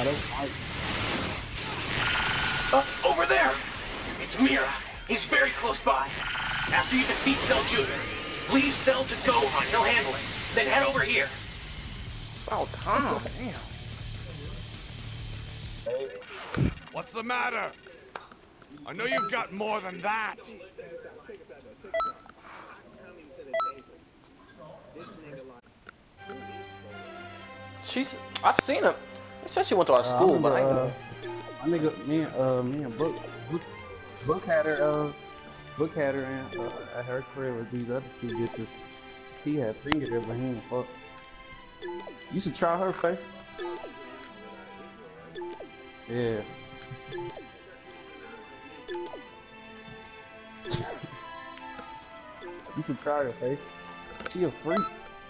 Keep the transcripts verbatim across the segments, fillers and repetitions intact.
Nah, that's I, Uh, over there! It's Mira. He's very close by. After you defeat Cell Junior, leave Cell to Gohan. He'll handle it. Then head over here. About time. Damn. What's the matter? I know you've got more than that. She's. I seen her. She said she went to our uh, school, I but I ain't remember, know. uh, my nigga, me and uh, me and Book, Book, Book had her, uh, Book had her in, uh, at her crib with these other two bitches. He had fingered her, but he ain't fuck. You should try her, Faye. Yeah. You should try her, Faye. She a freak.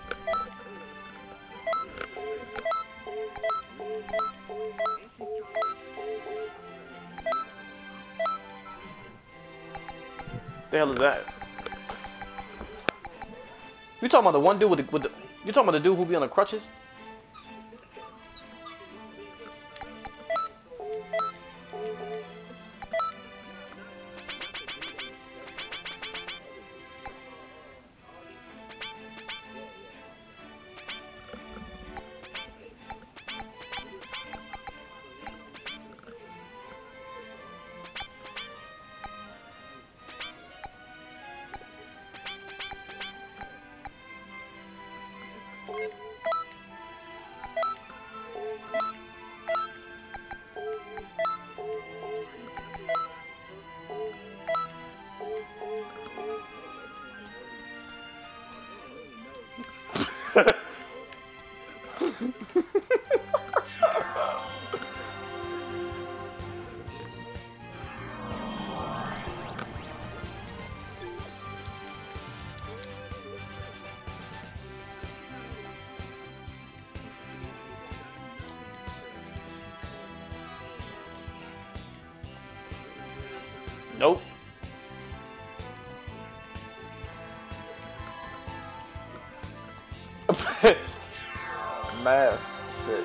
The hell is that? You talking about the one dude with the, with the you talking about the dude who be on the crutches? Nope. Math. Shit.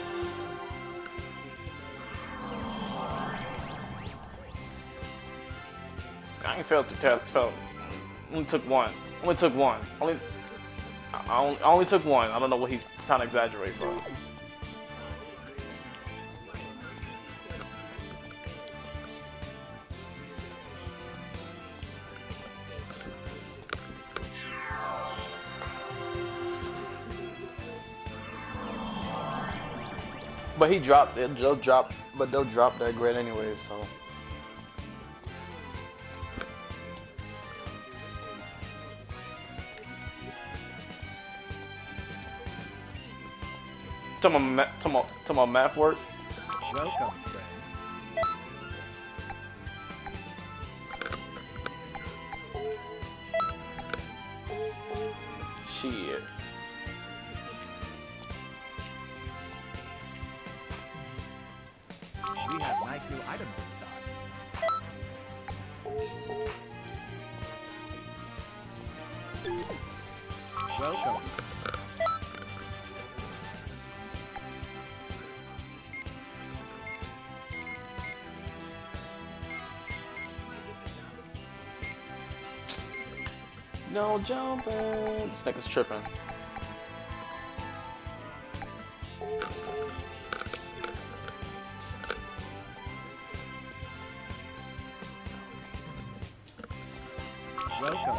I ain't failed the test. Failed. Only took one. Only took one. Only. I only, I only took one. I don't know what he's trying to exaggerate for. But he dropped it. They'll drop, but they'll drop that grade anyways. So. To my, ma to my, to my math work. Welcome, friend. Shit. We have nice new items in stock. Welcome. No jumping. This nigga's tripping. Welcome.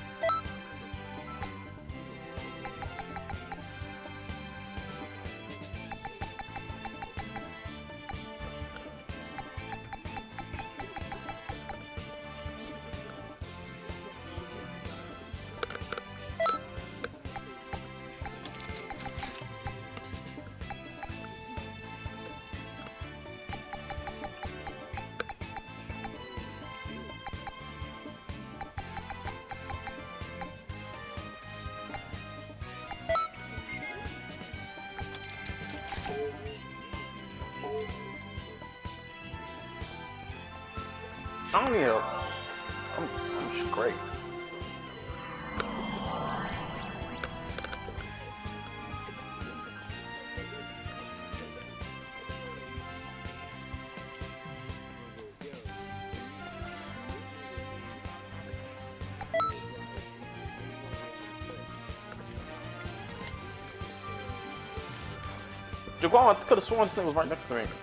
I don't need help. I'm, I'm just great. Jaguar, I could have sworn this thing was right next to me.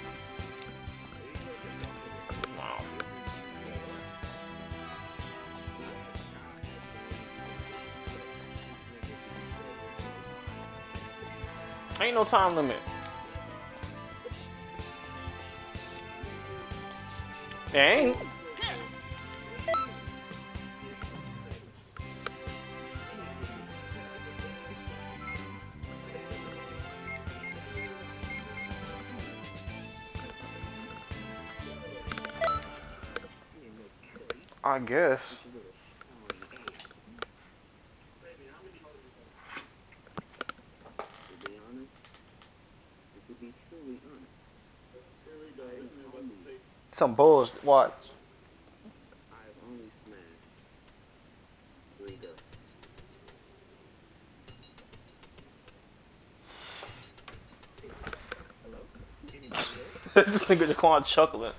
Wow. Ain't no time limit. There ain't. I guess. Some bullshit. Watch. This nigga just calling chuckling.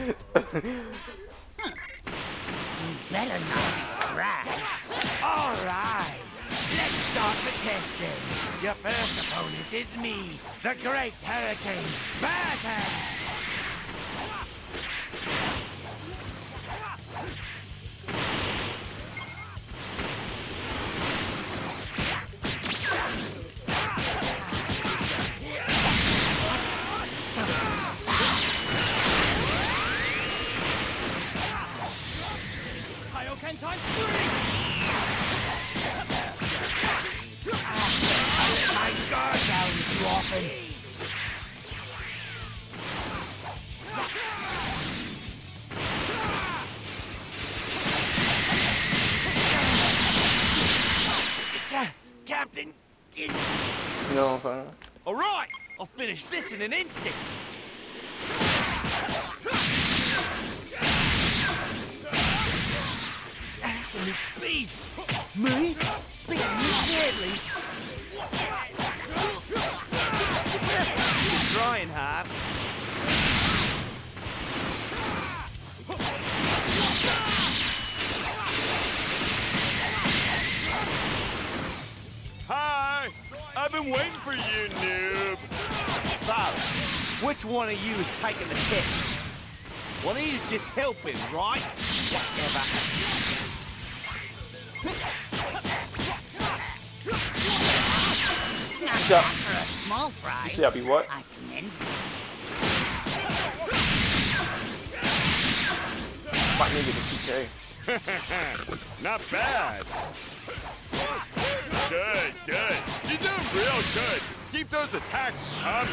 Better not try. All right, let's start the testing. Your first opponent is me, the Great Hurricane Batter. Time three! I let my guard down too often. Captain, you know what I'm saying? All right, I'll finish this in an instant. This beast! Me? Think of me deadly! You're trying hard. Hi! I've been waiting for you, noob! So, which one of you is taking the test? One of you is just helping, right? Whatever. Yeah. For a small fry, You see I be what? I commend Fight nigga to P K. Not bad. Good, good. You're doing real good. Keep those attacks coming.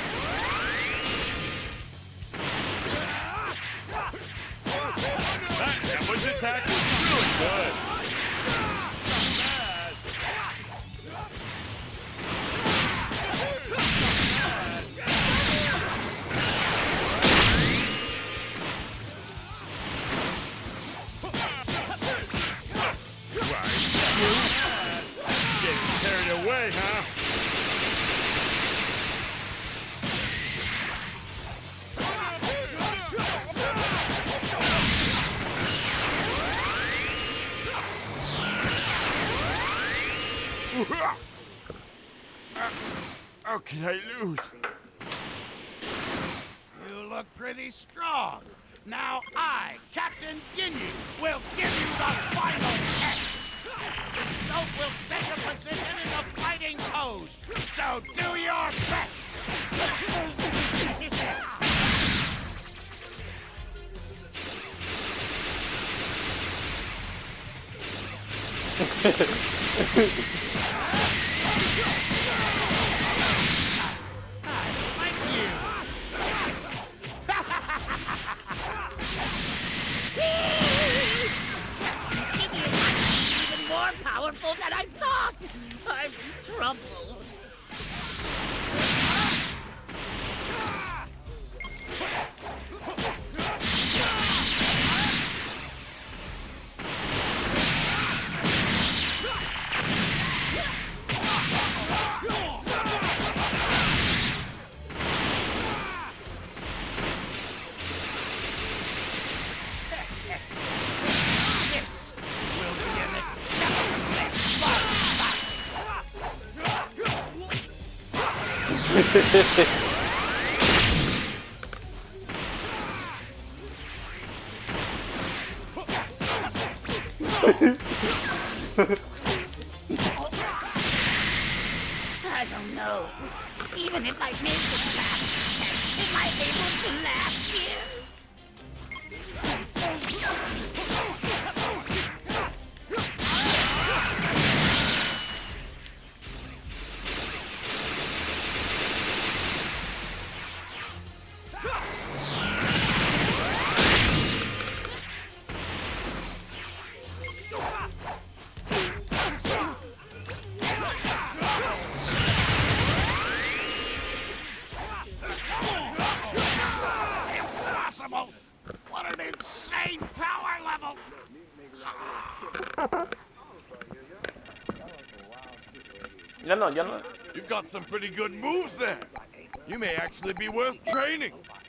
That ambush attack was really good. Huh? How can I lose? You look pretty strong. Now I, Captain Ginyu, will give you the final test. Itself will set a position in the fighting pose. So do your best. Powerful than I thought! I'm in trouble. I don't know. Even if I make the last test, am I able to last here? What an insane power level! Ya no, ya no. You've got some pretty good moves there. You may actually be worth training.